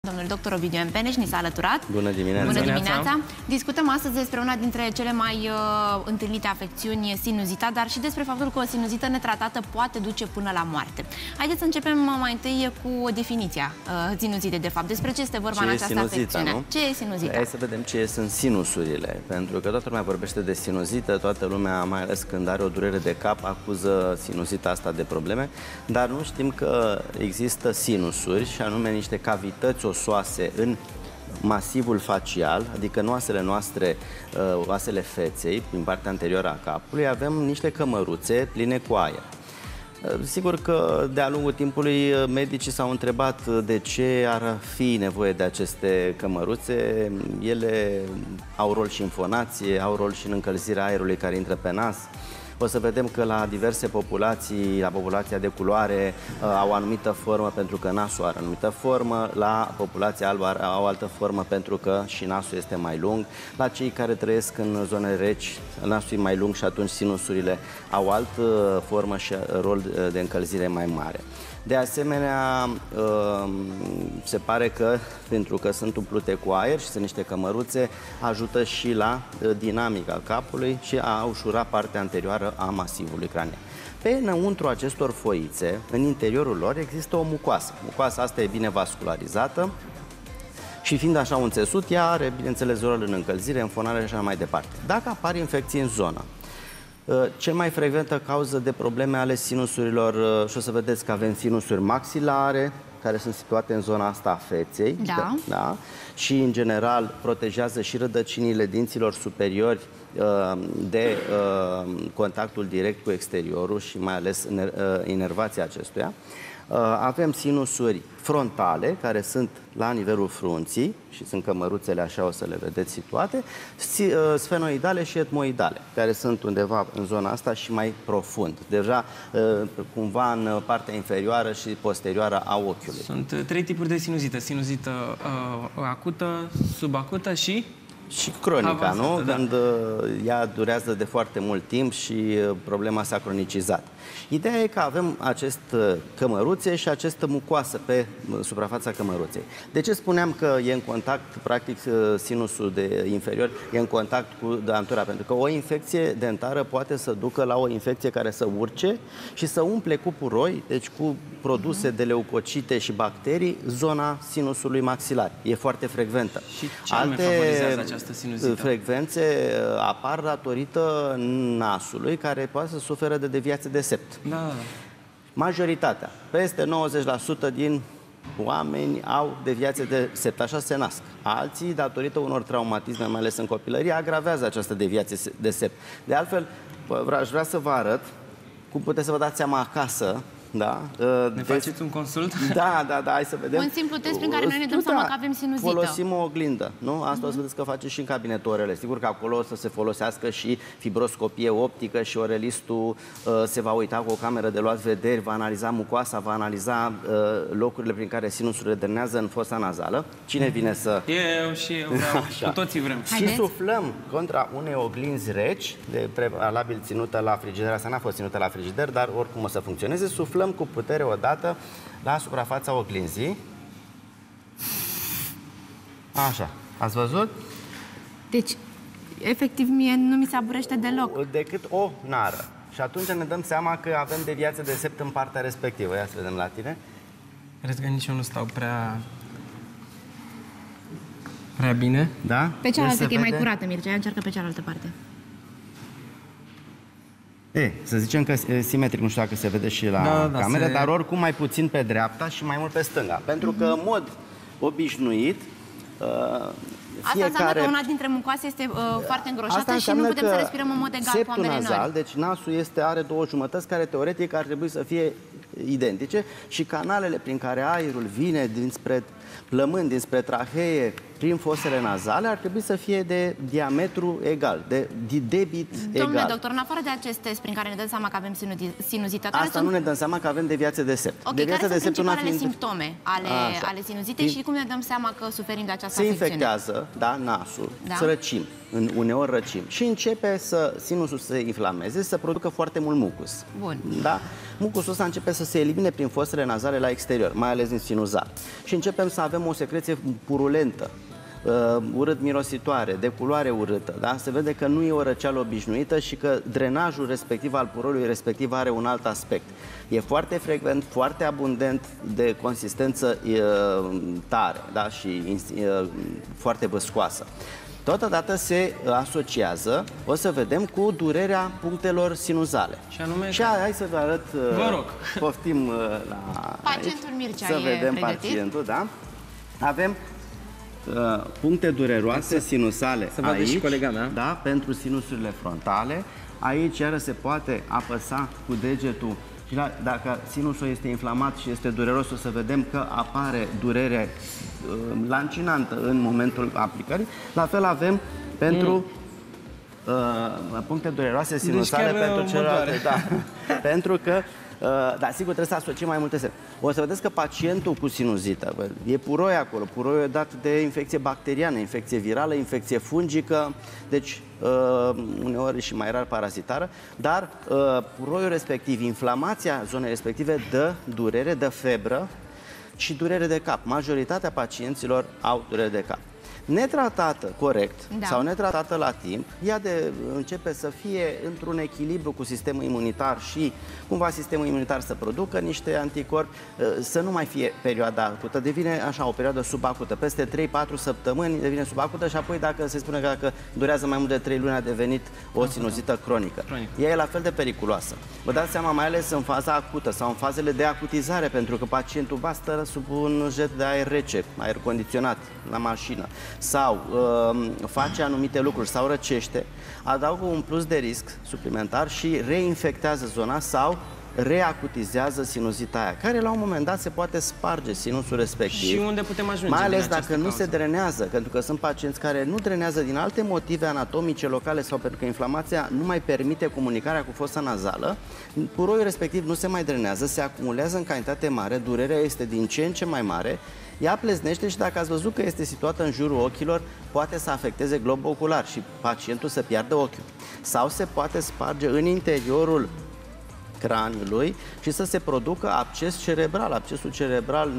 Domnul doctor Ovidiu Empeneș ni s-a alăturat. Bună dimineața! Bună dimineața! Discutăm astăzi despre una dintre cele mai întâlnite afecțiuni, sinuzita, dar și despre faptul că o sinuzită netratată poate duce până la moarte. Haideți să începem mai întâi cu definiția sinuzitei, de fapt. Despre ce este vorba în această afecțiune? Nu? Ce e sinuzita? Hai să vedem ce sunt sinusurile. Pentru că toată lumea vorbește de sinuzită, toată lumea, mai ales când are o durere de cap, acuză sinuzita asta de probleme, dar nu știm că există sinusuri, și anume niște cavități osoase în masivul facial, adică în oasele noastre, oasele feței, din partea anterioară a capului, avem niște cămăruțe pline cu aer. Sigur că de-a lungul timpului medicii s-au întrebat de ce ar fi nevoie de aceste cămăruțe. Ele au rol și în fonație, au rol și în încălzirea aerului care intră pe nas. O să vedem că la diverse populații, la populația de culoare, au o anumită formă pentru că nasul are o anumită formă, la populația albă au o altă formă pentru că și nasul este mai lung, la cei care trăiesc în zone reci, nasul e mai lung și atunci sinusurile au altă formă și rol de încălzire mai mare. De asemenea, se pare că, pentru că sunt umplute cu aer și sunt niște cămăruțe, ajută și la dinamica capului și a ușura partea anterioară a masivului cranian. Pe înăuntru acestor foițe, în interiorul lor, există o mucoasă. Mucoasa asta e bine vascularizată și fiind așa un țesut, ea are, bineînțeles, rol în încălzire, în fonare și așa mai departe. Dacă apar infecții în zonă, cel mai frecventă cauză de probleme ale sinusurilor, și o să vedeți că avem sinusuri maxilare, care sunt situate în zona asta a feței, da? Și în general protejează și rădăcinile dinților superiori de contactul direct cu exteriorul și mai ales inervația acestuia. Avem sinusuri frontale, care sunt la nivelul frunții și sunt cămăruțele, așa o să le vedeți situate, sfenoidale și etmoidale, care sunt undeva în zona asta și mai profund, deja cumva în partea inferioară și posterioară a ochiului. Sunt trei tipuri de sinuzită. Sinuzită acută, subacută și cronica, avansată, nu? Da. Când ea durează de foarte mult timp și problema s-a cronicizat. Ideea e că avem aceste cămăruțe și această mucoasă pe suprafața cămăruței. De ce spuneam că e în contact, practic, sinusul inferior e în contact cu dentura? Pentru că o infecție dentară poate să ducă la o infecție care să urce și să umple cu puroi, deci cu produse de leucocite și bacterii, zona sinusului maxilar. E foarte frecventă. Și ce anume favorizează această sinuzită? Frecvențe apar datorită nasului, care poate să suferă de deviație de sept. Da. Majoritatea, peste 90% din oameni au deviație de sept, așa se nasc. Alții, datorită unor traumatisme, mai ales în copilărie, agravează această deviație de sept. De altfel, aș vrea să vă arăt cum puteți să vă dați seama acasă. Da? Ne faceți un consult? Da, hai să vedem. Un simplu test prin care noi ne dăm seama că avem sinuzită. Folosim o oglindă, nu? Asta o să vedeți că face și în cabinetul orele. Sigur că acolo o să se folosească și fibroscopie optică și orelistul se va uita cu o cameră de luat vederi, va analiza mucoasa, va analiza locurile prin care sinusurile drenează în fosa nazală. Cine vine să... Eu și eu vreau, cu toții vrem. Și suflăm contra unei oglinzi reci, de prevalabil ținută la frigider. Asta n-a fost ținută la frigider, dar oricum o să funcționeze. Suflăm cu putere odată la suprafața oglinzii. Așa, ați văzut? Deci, efectiv, mie nu mi se aburește deloc. Decât o nară. Și atunci ne dăm seama că avem deviație de sept în partea respectivă. Ia să vedem la tine. Cred că nici eu nu stau prea bine. Da? Pe cealaltă, că e mai curată, Mircea. Încearcă pe cealaltă parte. Să zicem că e simetric, nu știu dacă se vede și la cameră, dar oricum mai puțin pe dreapta și mai mult pe stânga. Pentru că, în mod obișnuit, Asta înseamnă că una dintre mucoase este foarte îngroșată și nu putem să respirăm în mod egal cu ambele nări. Deci nasul are două jumătăți care teoretic ar trebui să fie identice și canalele prin care aerul vine dinspre plămâni, dinspre trahee, prin fosele nazale, ar trebui să fie de diametru egal, de debit egal. Domnule doctor, în afară de acest test prin care ne dăm seama că avem sinuzită, nu ne dăm seama că avem deviație de sept. Ok, care sunt principalele simptome ale sinuzitei și cum ne dăm seama că suferim de această afecțiune? Se infectează, nasul, să răcim, uneori răcim și începe sinusul să se inflameze, să producă foarte mult mucus. Bun. Da? Mucusul ăsta începe să se elimine prin fosele nazale la exterior, mai ales din sinuzal. Și începem să să avem o secreție purulentă, urât mirositoare, de culoare urâtă, da? Se vede că nu e o răceală obișnuită și că drenajul respectiv al puroiului respectiv are un alt aspect. E foarte frecvent, foarte abundent, de consistență tare, da? Și foarte văscoasă. Totodată se asociază, o să vedem, cu durerea punctelor sinuzale. Și anume... Și hai să vă arăt, vă rog. Poftim la pacientul Mircea să vedem pregătit. pacientul, da? Avem puncte dureroase sinusale să vadă aici, și colega mea. da? Pentru sinusurile frontale. Aici iară se poate apăsa cu degetul și dacă sinusul este inflamat și este dureros, o să vedem că apare durere lancinantă în momentul aplicării. La fel avem pentru puncte dureroase sinusale, deci pentru celelalte. Da. Pentru că da, sigur, trebuie să asociem mai multe semne. O să vedeți că pacientul cu sinuzită, e puroi acolo, puroiul e dat de infecție bacteriană, infecție virală, infecție fungică, deci uneori și mai rar parazitară, dar puroiul respectiv, inflamația zonei respective dă durere, dă febră și durere de cap. Majoritatea pacienților au durere de cap. Netratată corect, da, sau netratată la timp, ea începe să fie într-un echilibru cu sistemul imunitar și cumva sistemul imunitar să producă niște anticorpi, să nu mai fie perioada acută, devine așa o perioadă subacută. Peste 3-4 săptămâni devine subacută și apoi dacă se spune că dacă durează mai mult de 3 luni a devenit o sinuzită cronică. Ea e la fel de periculoasă. Vă dați seama, mai ales în faza acută sau în fazele de acutizare, pentru că pacientul stă sub un jet de aer rece, aer condiționat la mașină, sau face anumite lucruri sau răcește, adaugă un plus de risc suplimentar și reinfectează zona sau reacutizează sinuzita aia, care la un moment dat se poate sparge sinusul respectiv. Și unde putem ajunge? Mai ales dacă nu se drenează, pentru că sunt pacienți care nu drenează din alte motive anatomice locale sau pentru că inflamația nu mai permite comunicarea cu fosa nazală, puroiul respectiv nu se mai drenează, se acumulează în cantitate mare, durerea este din ce în ce mai mare, ea pleznește și dacă ați văzut că este situată în jurul ochilor, poate să afecteze globul ocular și pacientul să piardă ochiul. Sau se poate sparge în interiorul craniului și să se producă absces cerebral. Abscesul cerebral...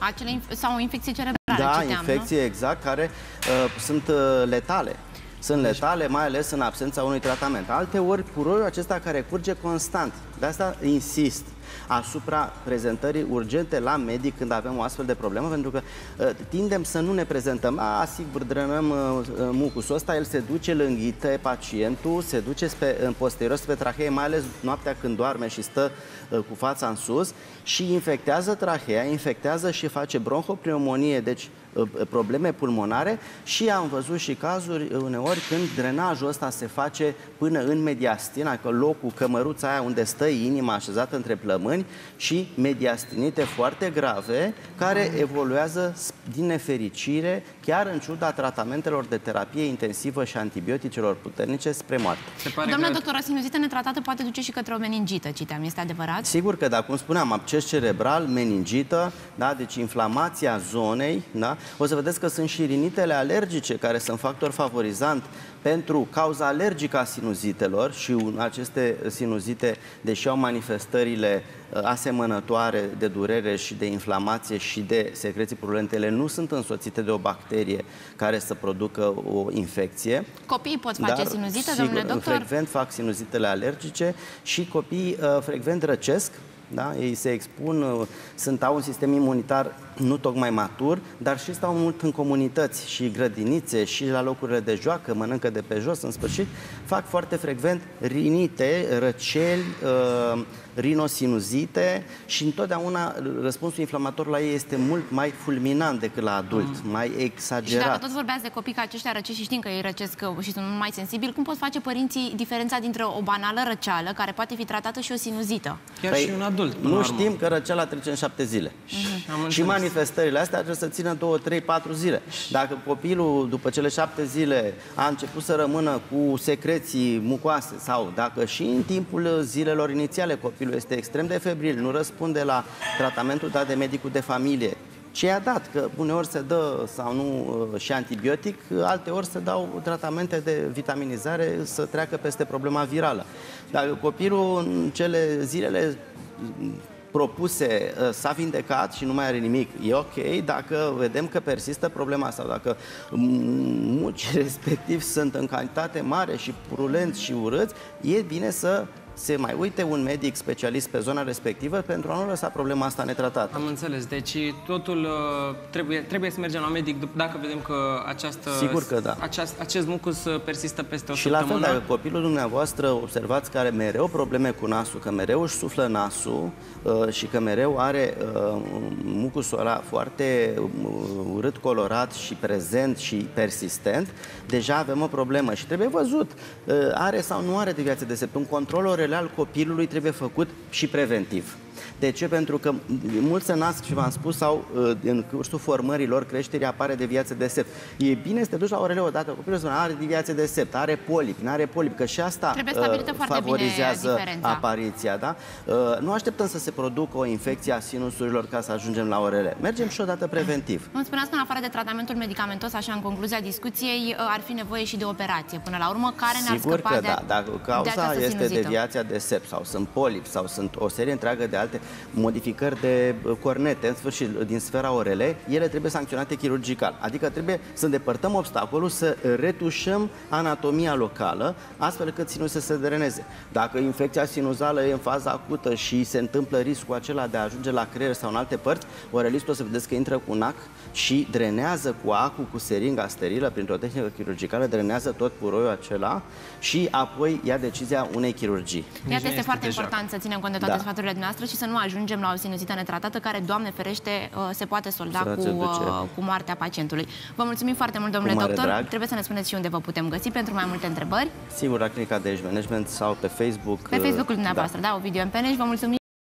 sau o infecție cerebrală, da, citeam, infecții, nu? exact, care sunt letale. Sunt letale, mai ales în absența unui tratament. Alteori, puroiul acesta care curge constant. De asta insist asupra prezentării urgente la medic când avem o astfel de problemă, pentru că tindem să nu ne prezentăm. Sigur, drenăm mucusul ăsta, el se duce, îl înghite pacientul, se duce în posterior spre trahee, mai ales noaptea când doarme și stă cu fața în sus și infectează trahea, infectează și face bronhopneumonie, deci probleme pulmonare și am văzut și cazuri uneori când drenajul ăsta se face până în mediastin, adică locul, cămăruța aia unde stă inima așezată între plămâni și mediastinite foarte grave care evoluează din nefericire chiar în ciuda tratamentelor de terapie intensivă și antibioticelor puternice spre moarte. Domnule doctor, o sinuzită netratată poate duce și către o meningită, citeam, este adevărat? Sigur că, da, cum spuneam, absces cerebral, meningită, da, deci inflamația zonei, da? O să vedeți că sunt și rinitele alergice care sunt factor favorizant pentru cauza alergică a sinuzitelor și aceste sinuzite, deși au manifestările asemănătoare de durere și de inflamație și de secreții purulente, nu sunt însoțite de o bacterie care să producă o infecție. Copiii pot face sinuzită, domnule doctor? Frecvent fac sinuzitele alergice și copiii frecvent răcesc. Da? Ei se expun, au un sistem imunitar nu tocmai matur, dar și stau mult în comunități și grădinițe și la locurile de joacă, mănâncă de pe jos, în sfârșit, fac foarte frecvent rinite, răceli, rinosinuzite și întotdeauna răspunsul inflamator la ei este mult mai fulminant decât la adult, mai exagerat. Și dacă tot vorbeați de copii ca aceștia răcești și știm că ei răcesc și sunt mai sensibili, cum pot face părinții diferența dintre o banală răceală, care poate fi tratată, și o sinuzită? Chiar și un adult, nu știm că răceala trece în 7 zile. Și manifestările astea trebuie să țină 2, 3, 4 zile. Dacă copilul, după cele 7 zile, a început să rămână cu secreții mucoase sau dacă și în timpul zilelor inițiale copilul este extrem de febril, nu răspunde la tratamentul dat de medicul de familie, ce a dat, că uneori se dă sau nu și antibiotic, alteori se dau tratamente de vitaminizare să treacă peste problema virală. Dacă copilul în cele zilele propuse s-a vindecat și nu mai are nimic. E ok dacă vedem că persistă problema asta, dacă mucii respectiv sunt în cantitate mare și purulenți și urâți, e bine să se mai uite un medic specialist pe zona respectivă pentru a nu lăsa problema asta netratată. Am înțeles. Deci totul trebuie să mergem la medic dacă vedem că Sigur că da. acest mucus persistă peste o și săptămână. Și la fel, dacă copilul dumneavoastră observați că are mereu probleme cu nasul, că mereu își suflă nasul și că mereu are mucusul ăla foarte urât colorat și prezent și persistent, deja avem o problemă și trebuie văzut. Are sau nu are deviație de sept. Un control orelei al copilului trebuie făcut și preventiv. De ce? Pentru că mulți se nasc, și v-am spus, sau în cursul formării lor, creșterii, apare deviație de sept. E bine să te duci la orele odată, copilul spune, are deviație de sept, are polip, nu are polip, că și asta favorizează apariția. Da? Nu așteptăm să se producă o infecție a sinusurilor ca să ajungem la orele. Mergem și odată preventiv. Îmi spuneați că în afară de tratamentul medicamentos, așa în concluzia discuției, ar fi nevoie și de operație până la urmă, care ne-ar scăpa Sigur că da. Dacă cauza este deviația de sept sau sunt polipi sau sunt o serie întreagă de alte modificări de cornete, în sfârșit, din sfera orelei, ele trebuie sancționate chirurgical. Adică trebuie să îndepărtăm obstacolul, să retușăm anatomia locală, astfel încât sinusul să se dreneze. Dacă infecția sinuzală e în fază acută și se întâmplă riscul acela de a ajunge la creier sau în alte părți, orelistul o să vedeți că intră cu NAC și drenează cu acul, cu seringa sterilă, printr-o tehnică chirurgicală, drenează tot puroiul acela și apoi ia decizia unei chirurgii. Iată, este foarte important să ținem cont de toate sfaturile noastre și să nu ajungem la o sinuzită netratată care, Doamne ferește, se poate solda cu moartea pacientului. Vă mulțumim foarte mult, domnule doctor. Drag. Trebuie să ne spuneți și unde vă putem găsi pentru mai multe întrebări. Sigur, la Clinica de Age Management sau pe Facebook. Pe Facebook-ul dumneavoastră, da, Ovidiu Empeneș. Vă mulțumim